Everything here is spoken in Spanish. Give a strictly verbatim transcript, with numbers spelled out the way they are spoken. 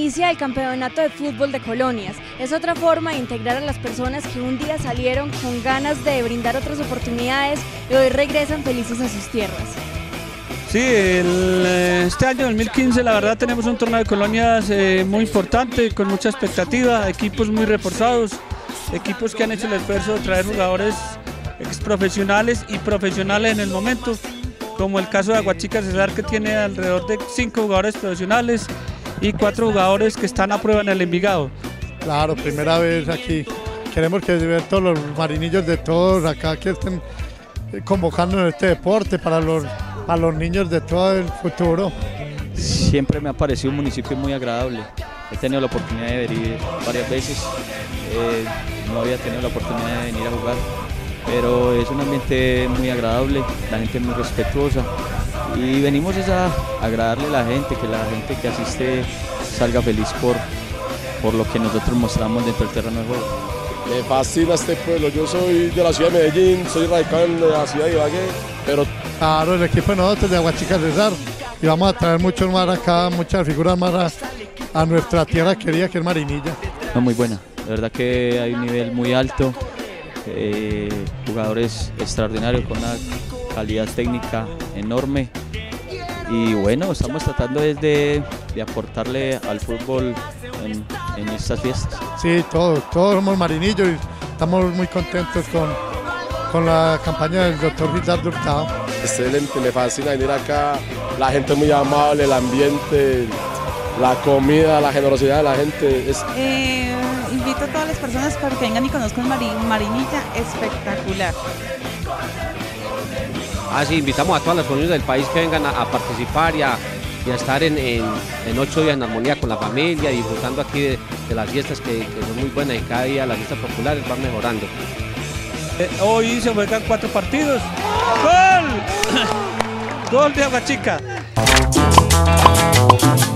Inicia el campeonato de fútbol de colonias. Es otra forma de integrar a las personas que un día salieron con ganas de brindar otras oportunidades y hoy regresan felices a sus tierras. Sí, el, este año dos mil quince la verdad tenemos un torneo de colonias eh, muy importante, con mucha expectativa, equipos muy reforzados, equipos que han hecho el esfuerzo de traer jugadores exprofesionales y profesionales en el momento, como el caso de Aguachica Cesar, que tiene alrededor de cinco jugadores profesionales y cuatro jugadores que están a prueba en el Envigado. Claro, primera vez aquí, queremos que ver todos los marinillos de todos acá que estén convocando en este deporte para los, para los niños de todo el futuro. Siempre me ha parecido un municipio muy agradable, he tenido la oportunidad de venir varias veces, eh, no había tenido la oportunidad de venir a jugar, pero es un ambiente muy agradable, la gente es muy respetuosa y venimos a agradarle a la gente, que la gente que asiste salga feliz por, por lo que nosotros mostramos dentro del terreno de juego. Me fascina este pueblo, yo soy de la ciudad de Medellín, soy radicado en la ciudad de Ibagué, pero... Claro, el equipo de nosotros de Aguachica Cesar, y vamos a traer muchos más acá, muchas figuras más a, a nuestra tierra querida que es Marinilla. No, muy buena, de verdad que hay un nivel muy alto, eh, jugadores extraordinarios con una calidad técnica enorme y bueno, estamos tratando de, de aportarle al fútbol en, en estas fiestas. Sí, todos, todos somos marinillos y estamos muy contentos con, con la campaña del doctor Ricardo Hurtado. Excelente, me fascina venir acá, la gente es muy amable, el ambiente, la comida, la generosidad de la gente. Es... Eh, invito a todas las personas para que vengan y conozcan Marin, Marinilla, espectacular. Ah, sí, invitamos a todas las colonias del país que vengan a, a participar y a, y a estar en, en, en ocho días en armonía con la familia, disfrutando aquí de, de las fiestas que, que son muy buenas y cada día las fiestas populares van mejorando. Eh, hoy se juegan cuatro partidos. ¡Gol! ¡Gol de Aguachica!